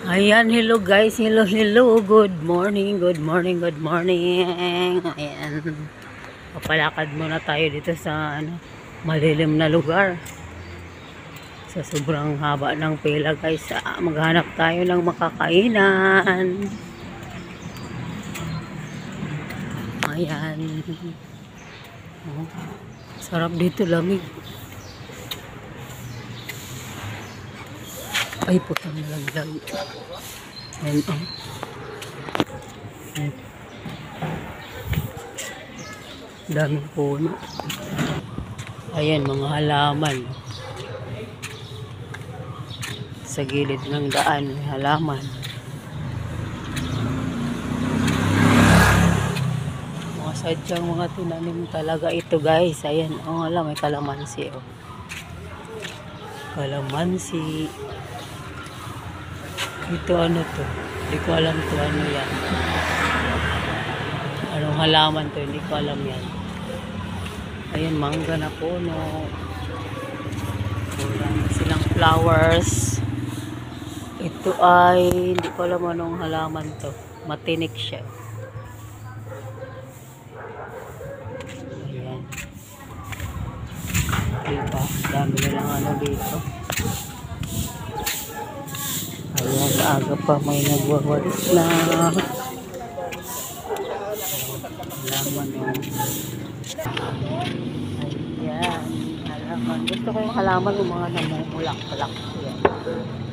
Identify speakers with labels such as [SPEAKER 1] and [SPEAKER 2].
[SPEAKER 1] Ayan, hello guys, hello, good morning, good morning, good morning. Ayan, papalakad muna tayo dito sa malilim na lugar. Sa sobrang haba ng pila guys, maghanap tayo ng makakainan. Ayan, oh, sarap dito, lamig. Ay, putang nalaglag. Ayan, oh. Daming puno. Ayan, mga halaman. Sa gilid ng daan, may halaman. Mga sadyang mga tinanim talaga ito guys. Ayan, oh, alam, may kalamansi, oh. Kalamansi. Ito ano to? Hindi ko alam to, ano yan. Anong halaman to? Hindi ko alam yan. Ayan, mangga na puno. Wala silang flowers. Ito ay, hindi ko alam anong halaman to. Matinik siya. Ayan. Diba? Dami na lang ano dito. Ayan, aga pa may nagwawalis na. Halaman o. Ayan, halaman. Gusto ko yung halaman ng mga namumulak-tulak. Ayan.